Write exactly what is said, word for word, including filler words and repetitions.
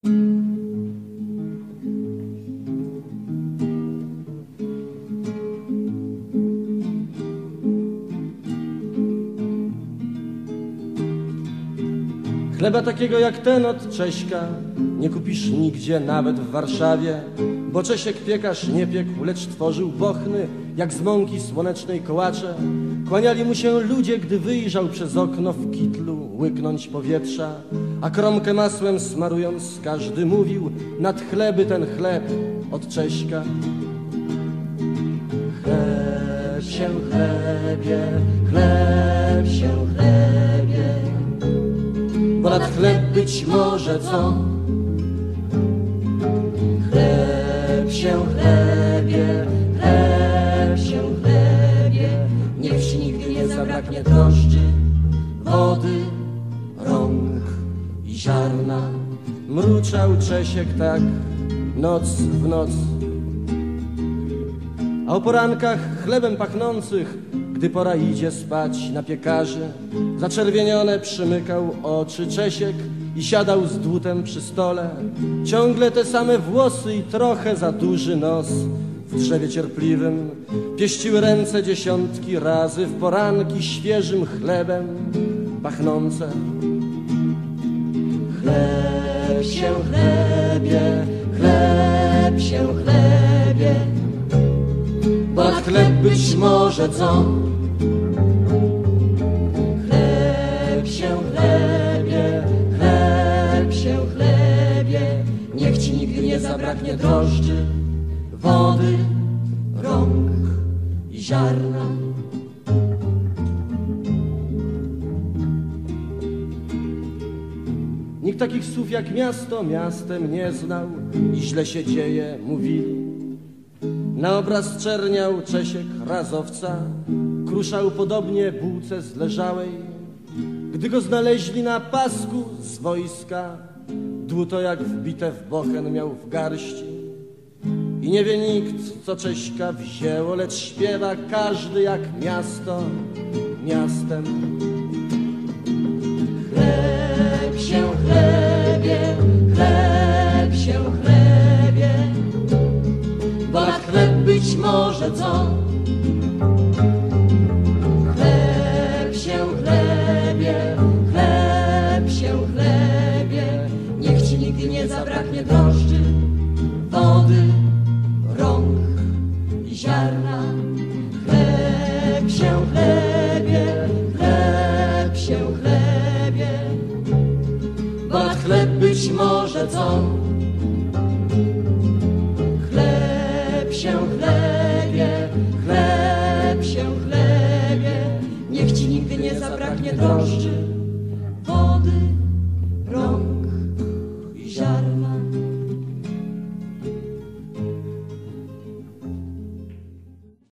Chleba takiego jak ten od Cześka nie kupisz nigdzie, nawet w Warszawie, bo Czesiek piekarz nie piekł, lecz tworzył bochny, jak z mąki słonecznej kołacze. Kłaniali mu się ludzie, gdy wyjrzał przez okno w kitlu łyknąć powietrza, a kromkę masłem smarując każdy mówił nad chleby ten chleb od Cześka. Chleb się chlebie, chleb się chlebie, bo nad chleb być może co? Chleb się chlebie, chleb się chlebie, niech ci nigdy nie zabraknie drożdży, wody, rąk i ziarna. Mruczał Czesiek tak noc w noc, a o porankach chlebem pachnących, gdy pora idzie spać na piekarzy, zaczerwienione przymykał oczy Czesiek i siadał z dłutem przy stole. Ciągle te same włosy i trochę za duży nos. W drzewie cierpliwym pieściły ręce dziesiątki razy w poranki świeżym chlebem pachnące. Chleb się chlebie, chleb się chlebie, bo nad chleb być może co? Chleb się chlebie, chleb się chlebie, niech ci nigdy nie zabraknie drożdży, wody, rąk i ziarna. Nikt takich słów jak miasto miastem nie znał i źle się dzieje, mówili. Na obraz czerniał Czesiek razowca, kruszał podobnie bułce zleżałej. Gdy go znaleźli na pasku z wojska, dłuto jak wbite w bochen miał w garści. I nie wie nikt, co Cześka wzięło, lecz śpiewa każdy jak miasto miastem. Chleb się chlebie, chleb się chlebie, bo nad chleb być może co? Chleb się chlebie, chleb się chlebie, niech ci nigdy nie zabraknie drożdży, wody, rąk i ziarna. Chleb się chlebie, chleb się chlebie, bo nad chleb być może co? Chleb się chlebie, chleb się chlebie, niech ci nigdy nie zabraknie drożdży, wody, rąk i ziarna.